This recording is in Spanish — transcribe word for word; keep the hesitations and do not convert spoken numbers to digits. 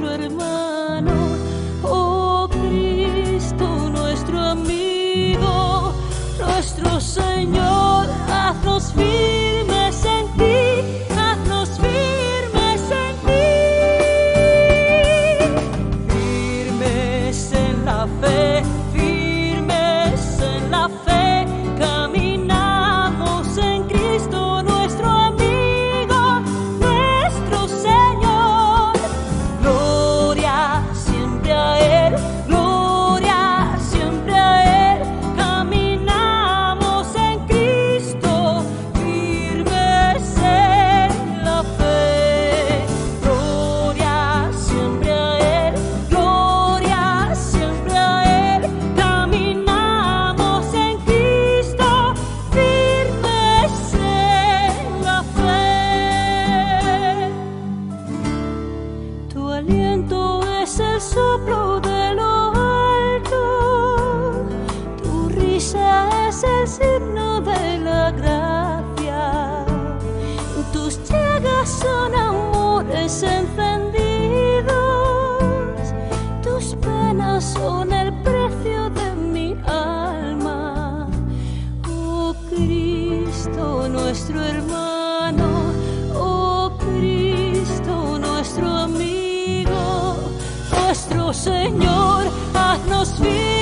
nuestro hermano, oh Cristo, nuestro amigo, nuestro Señor, haznos firmes en ti, haznos firmes en ti, firmes en la fe, firmes en la fe, caminamos en Cristo, nuestro amigo, nuestro Señor, gloria siempre a Él, gloria siempre a Él, caminamos en Cristo, firmes en la fe, gloria siempre a Él, gloria siempre a Él, caminamos en Cristo, firmes en la fe. Tu aliento es el soplo de lo alto, tu risa es el signo de la gracia, tus llagas son amores encendidos, tus penas son el precio de mi alma, oh Cristo, nuestro hermano, oh Cristo, nuestro amigo, nuestro Señor, haznos firmes.